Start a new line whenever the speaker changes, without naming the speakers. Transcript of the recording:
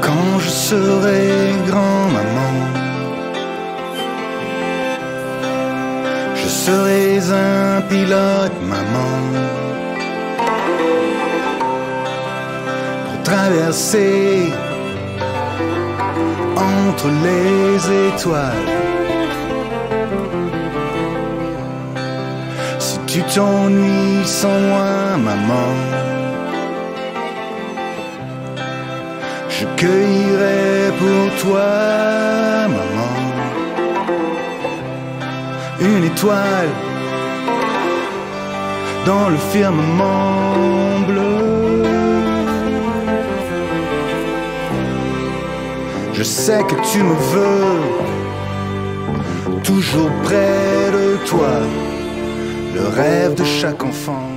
Quand je serai grand, maman, je serai un pilote, maman, pour traverser entre les étoiles. Si tu t'ennuies sans moi, maman, je cueillerai pour toi, maman, une étoile dans le firmament bleu. Je sais que tu me veux toujours près de toi, le rêve de chaque enfant.